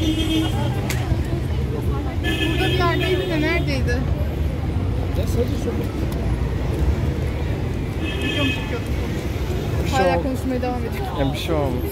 Burada bir yerdeydi de neredeydi? Videom çekiyordum. Hala konuşmaya devam ediyor. Yani bir şey olmuş.